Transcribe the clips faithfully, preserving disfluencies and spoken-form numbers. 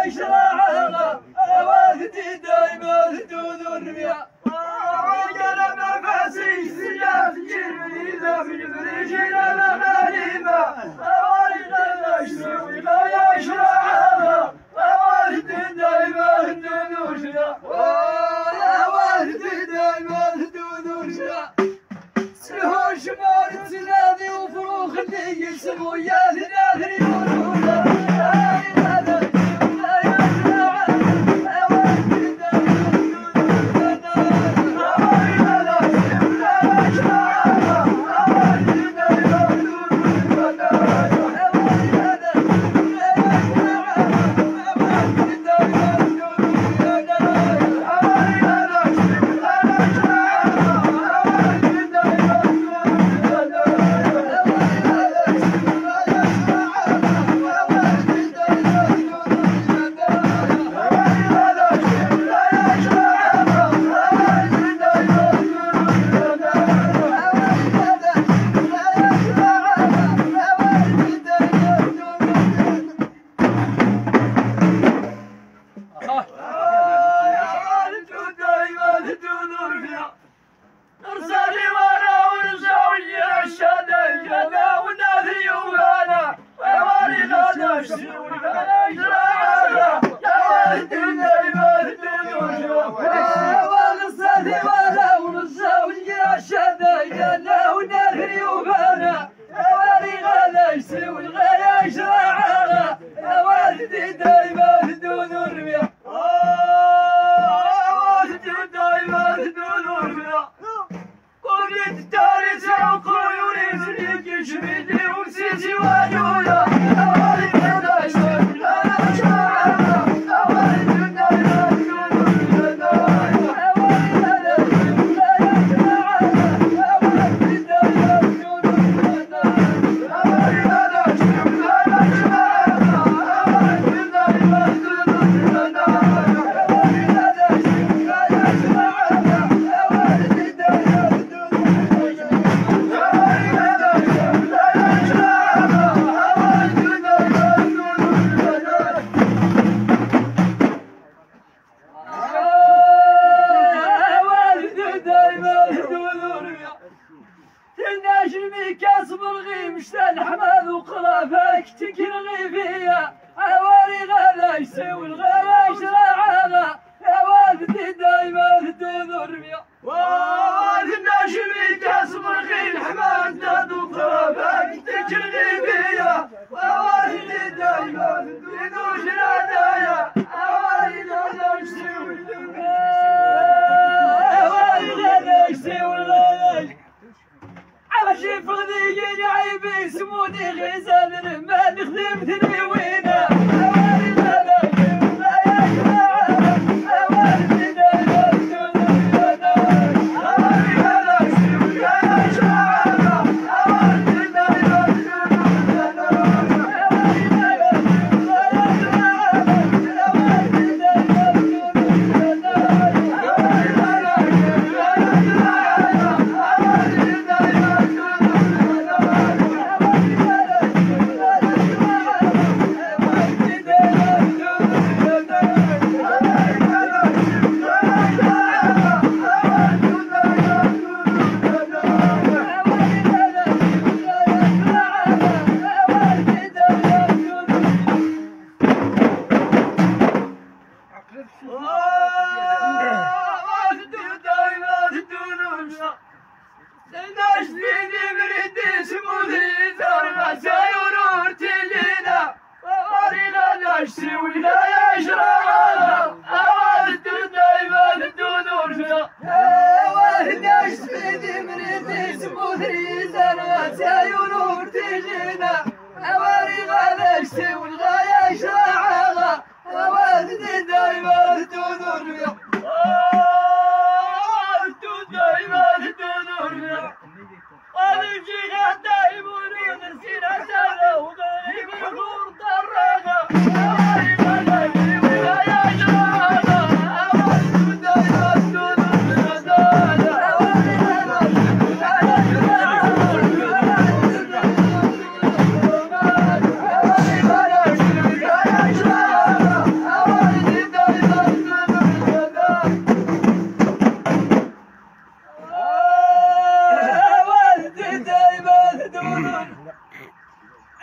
شراعها والدي دايما دون الرمية قلب نفسي سجاف جرمي ذا في الفريج لنا غريبة والدي يشتوي لا يشراعها والدي دايما دون الرمية والدي دايما دون الرمية سلهو شمال تنادي وفروخ اللي يسمو يا ثلاث ريولونا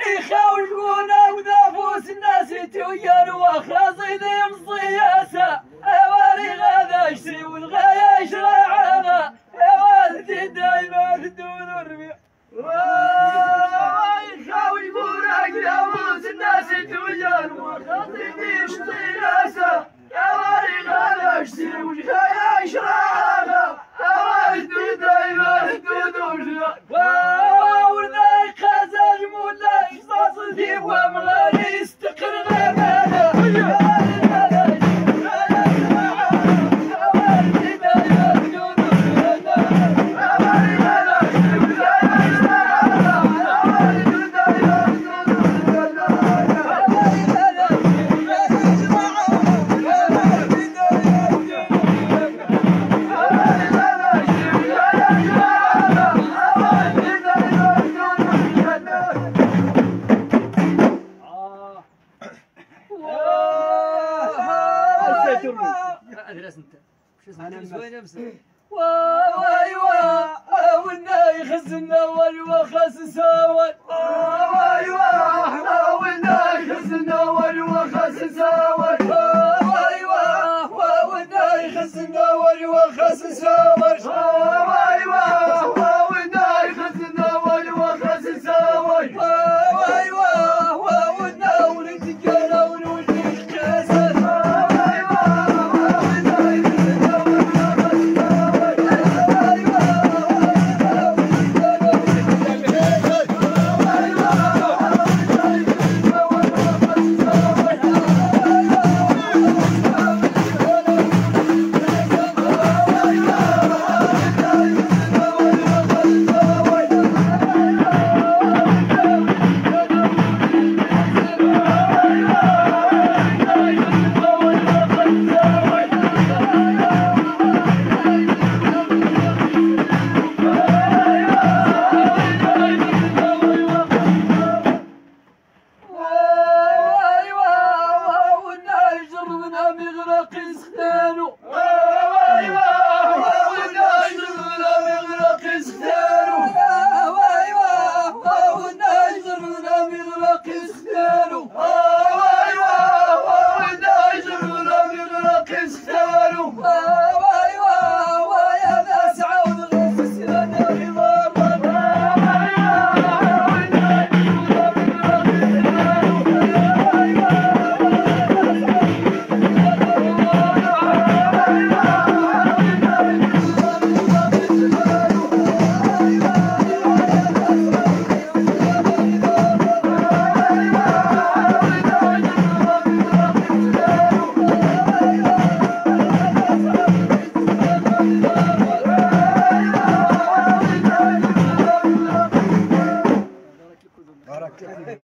يخاوشون ونفوس الناس تويان وخاصيهم الصياسة اوالي غدا اشتري والغاية يشرعها اوالدي دايما بدون الربيع يخاوشون ونفوس الناس تويان وخاصيهم الصياسة اوالي غدا اشتري والغاية يشرعها اوالدي دايما بدون الربيع ومغالي يستقر غمانا واي وا والناي خزنا والوخس ساوى واي وا والناي خزنا والوخس ساوى واي وا والناي خزنا والوخس ساوى